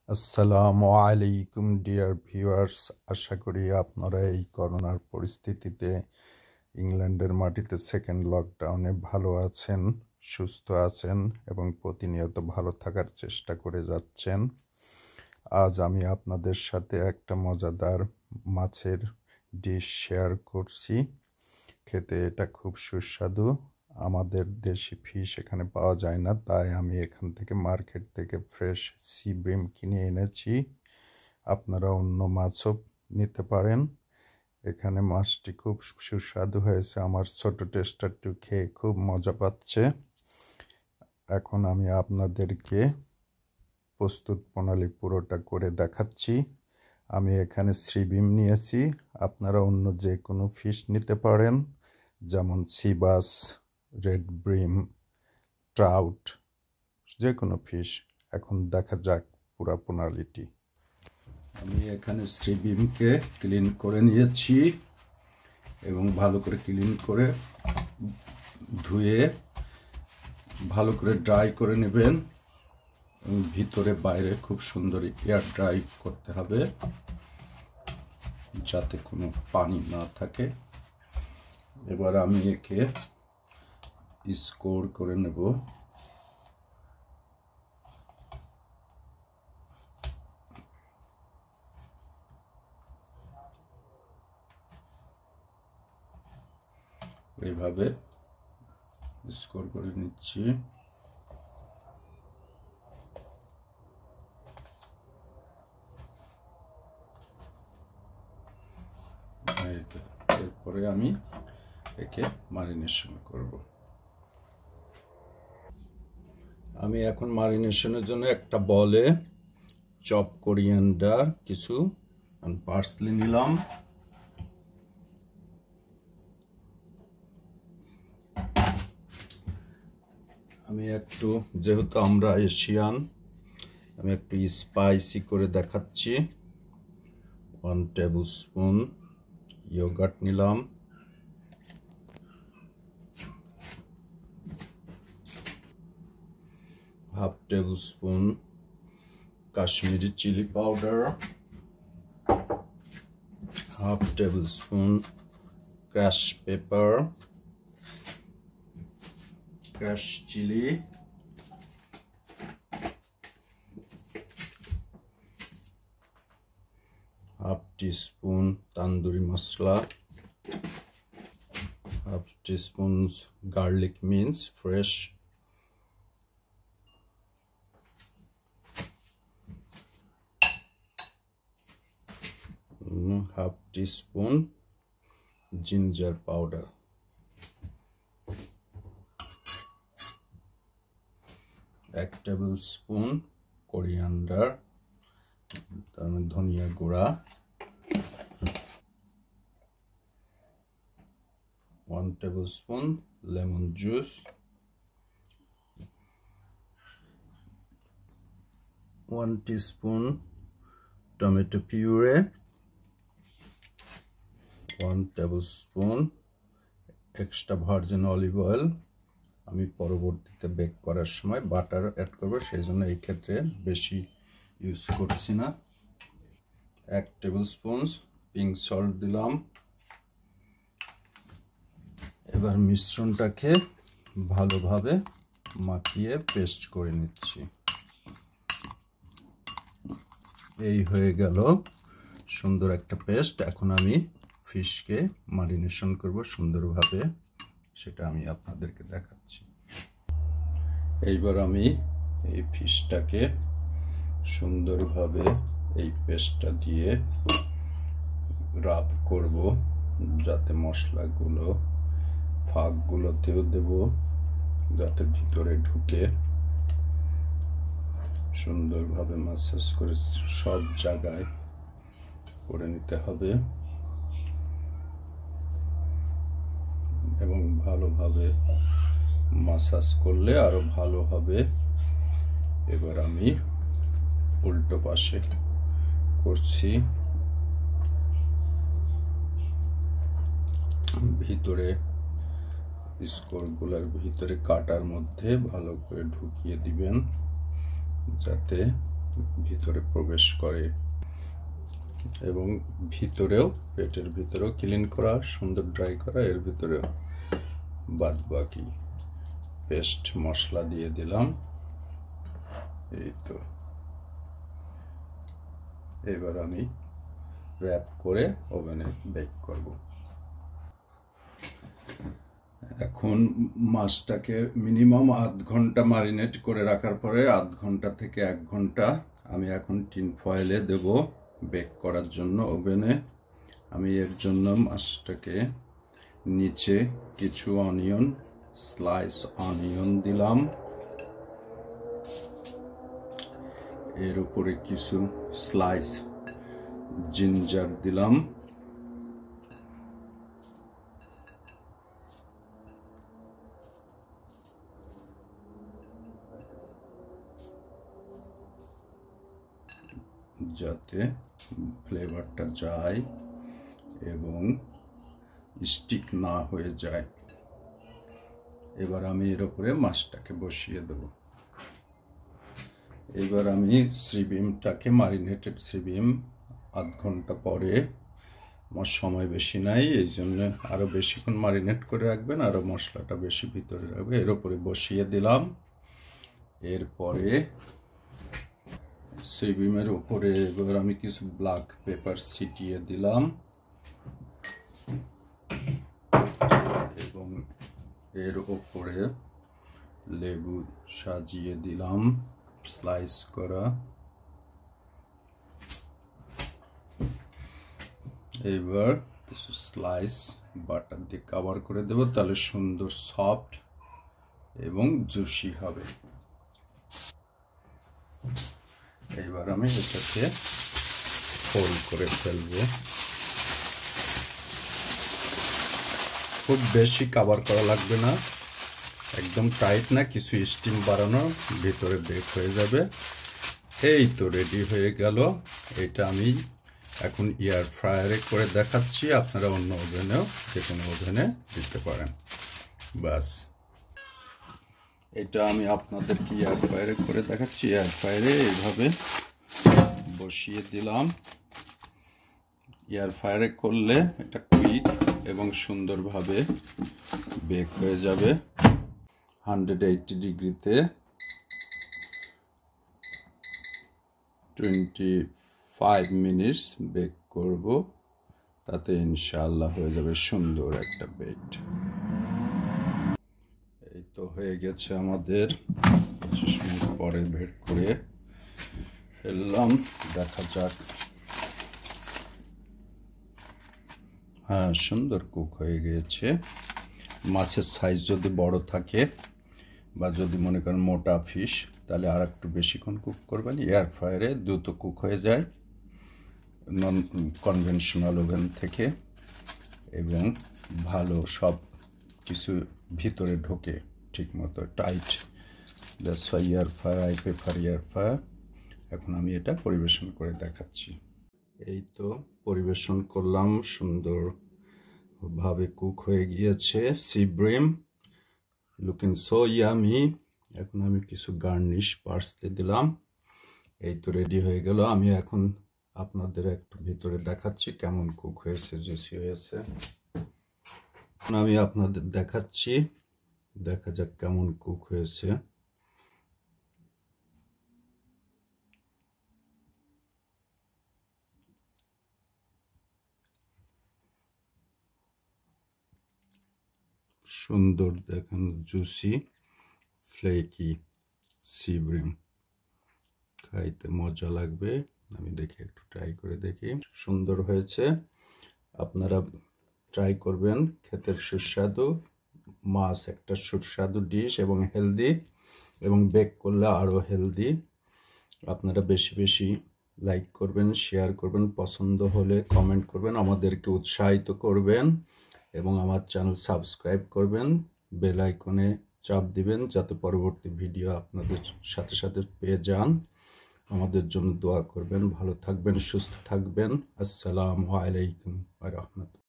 আসসালামু আলাইকুম dear viewers, আশা করি আপনারা এই করোনার পরিস্থিতিতে ইংল্যান্ডের মাটিতে সেকেন্ড লকডাউনে ভালো আছেন, সুস্থ আছেন এবং প্রতিনিয়ত ভালো থাকার চেষ্টা করে যাচ্ছেন। আজ আমি আপনাদের সাথে একটা মজাদার মাছের ডিশ শেয়ার করছি। খেতে এটা খুব সুস্বাদু। আমাদের দেশি ফিশ এখানে পাওয়া যায় না, তাই আমি এখান থেকে মার্কেট থেকে ফ্রেশ সি ব্রিম কিনে এনেছি। আপনারা অন্য মাছও নিতে পারেন। এখানে মাছটি খুব সুস্বাদু হয়েছে। আমার ছোট টেস্টারটি খেয়ে খুব মজা পাচ্ছে। এখন আমি আপনাদেরকে প্রস্তুত প্রণালী পুরোটা করে দেখাচ্ছি। আমি এখানে সি ব্রিম নিয়েছি, আপনারা অন্য যে কোনো ফিশ নিতে পারেন, যেমন sea bass, red bream, trout, যে কোনো ফিশ। এখন দেখা যাক পুরো প্রণালীটি। আমি এখানে সি ব্রিমকে ক্লিন করে নিয়েছি এবং ভালো করে ক্লিন করে ধুয়ে ভালো করে ড্রাই করে নেবেন। ভিতরে বাইরে খুব সুন্দর এয়ার ড্রাই করতে হবে, যাতে কোনো পানি না থাকে। এবার আমি একে স্কোর করে নেব। এইভাবে স্কোর করে নিচ্ছি। এরপরে আমি একে ম্যারিনেশন করব। আমি এখন ম্যারিনেশনের জন্য একটা বলে চপ কোরিয়ান্ডার, কিছু পার্সলি নিলাম। আমি একটু, যেহেতু আমরা এশিয়ান, আমি একটু স্পাইসি করে দেখাচ্ছি। 1 টেবিল স্পুন ইয়োগার্ট নিলাম। Half tablespoon Kashmiri chilli powder, half tablespoon crush pepper, crush chilli, half teaspoon tandoori masala, half teaspoon garlic mince fresh, half teaspoon ginger powder, 1 tablespoon coriander, ধনিয়া গুঁড়া, 1 tablespoon lemon juice, 1 teaspoon tomato puree, 1 tablespoon extra virgin olive oil. আমি পরবর্তীতে bake করার সময় butter add করব, সেই জন্য এই ক্ষেত্রে বেশি ইউজ করছি না। 1 টেবিল স্পুন পিঙ্ক সল্ট দিলাম। এবার মিশ্রণটাকে ভালোভাবে মাখিয়ে পেস্ট করে নিচ্ছি। এই হয়ে গেল সুন্দর একটা পেস্ট। এখন আমি ফিশকে ম্যারিনেশন করব সুন্দরভাবে, সেটা আমি আপনাদেরকে দেখাচ্ছি। এইবার আমি এই ফিশটাকে সুন্দরভাবে এই পেস্টটা দিয়ে রাব করব, যাতে মশলাগুলো ফাঁকগুলোতেও দেব, যাতে ভিতরে ঢুকে সুন্দরভাবে ম্যাসাজ করে সব জায়গায় করে নিতে হবে এবং ভালোভাবে ম্যাসাজ করলে আরো ভালো হবে। এবার আমি উল্টো পাশে করছি। ভিতরে স্কোরগুলোর ভিতরে কাটার মধ্যে ভালো করে ঢুকিয়ে দিবেন, যাতে ভিতরে প্রবেশ করে এবং ভিতরেও পেটের ভিতরেও ক্লিন করা, সুন্দর ড্রাই করা। এর ভিতরেও বাদ বাকি পেস্ট মশলা দিয়ে দিলাম। এই তো এবার আমি র্যাপ করে ওভেনে বেক করব। এখন মাছটাকে মিনিমাম আধ ঘন্টা ম্যারিনেট করে রাখার পরে আধ ঘন্টা থেকে 1 ঘন্টা আমি এখন টিন ফয়েলে দেব বেক করার জন্য ওভেনে। আমি এর জন্য মাছটাকে নিচে কিছু অনিয়ন, স্লাইস অনিয়ন দিলাম, এর উপরে কিছু স্লাইস জিঞ্জার দিলাম, যাতে ফ্লেভারটা যায় এবং স্টিক না হয়ে যায়। এবার আমি এর উপরে মাছটাকে বসিয়ে দেব। এবার আমি শ্রীবিমটাকে, ম্যারিনেটেড শ্রীবিম আধ ঘন্টা পরে, আমার সময় বেশি নাই, এই জন্য আরও বেশিক্ষণ ম্যারিনেট করে রাখবেন, আরও মশলাটা বেশি ভিতরে রাখবে। এর উপরে বসিয়ে দিলাম। এরপরে শ্রীবিমের উপরে এবার আমি কিছু ব্ল্যাক পেপার ছিটিয়ে দিলাম এবং এর উপরে লেবু সাজিয়ে দিলাম স্লাইস করা। এবার কিছু স্লাইস বাটার দিয়ে কভার করে দেব, তাহলে সুন্দর সফট এবং জুসি হবে। এবার আমি এটাকে ফোল্ড করে ফেলবো। খুব বেশি কভার করা লাগবে না, একদম টাইট না, কিছু স্টিম বাড়ানো, ভিতরে বেক হয়ে যাবে। এই তো রেডি হয়ে গেল। এটা আমি এখন এয়ার ফ্রায়ারে করে দেখাচ্ছি, আপনারা অন্য ওভেনেও, যে কোনো ওভেনে দিতে পারেন। বাস, এটা আমি আপনাদেরকে এয়ার ফ্রায়ারে করে দেখাচ্ছি। এয়ার ফ্রায়ারে এইভাবে বসিয়ে দিলাম। এয়ার ফ্রায়ারে করলে এটা কুইক এবং সুন্দরভাবে বেক হয়ে যাবে। 180 ডিগ্রিতে 25 মিনিটস বেক করব, তাতে ইনশাআল্লাহ হয়ে যাবে সুন্দর একটা বেক। এই তো হয়ে গেছে আমাদের, 25 মিনিট পরে বেক করে ফেললাম। দেখা যাক। হ্যাঁ, সুন্দর কুক হয়ে গিয়েছে। মাছের সাইজ যদি বড় থাকে বা যদি মনে করেন মোটা ফিশ, তাহলে আর একটু বেশিক্ষণ কুক করবেন। এয়ার ফ্রায়ারে দ্রুত কুক হয়ে যায় নন কনভেনশনাল ওভেন থেকে, এবং ভালো সব কিছু ভিতরে ঢোকে ঠিক মতো, tight. That's why air fryer, I prefer air fryer. এখন আমি এটা পরিবেশন করে দেখাচ্ছি। এই তো পরিবেশন করলাম, সুন্দরভাবে কুক হয়ে গিয়েছে sea bream, looking so yummy. এখন আমি কিছু গার্নিশ পার্সলে দিলাম। এই তো রেডি হয়ে গেল। আমি এখন আপনাদের একটু ভিতরে দেখাচ্ছি কেমন কুক হয়েছে, জুসি হয়েছে। আমি আপনাদের দেখাচ্ছি, দেখা যাক কেমন কুক হয়েছে। সুন্দর দেখেন, জুসি ফ্লেকি সি ব্রিম, খাইতে মজা লাগবে। আমি দেখি, একটু ট্রাই করে দেখি। সুন্দর হয়েছে, আপনারা ট্রাই করবেন। খেতে সুস্বাদু মাছ, একটা সুস্বাদু ডিশ এবং হেলদি, এবং বেক করলে আরও হেলদি। আপনারা বেশি বেশি লাইক করবেন, শেয়ার করবেন, পছন্দ হলে কমেন্ট করবেন, আমাদেরকে উৎসাহিত করবেন, এবং আমার চ্যানেল সাবস্ক্রাইব করবেন, বেল আইকনে চাপ দিবেন যাতে পরবর্তী ভিডিও আপনাদের সাথে সাথে পেয়ে যান। আমাদের জন্য দোয়া করবেন। ভালো থাকবেন, সুস্থ থাকবেন। আসসালামু আলাইকুম ওয়া রাহমাতুল্লাহ।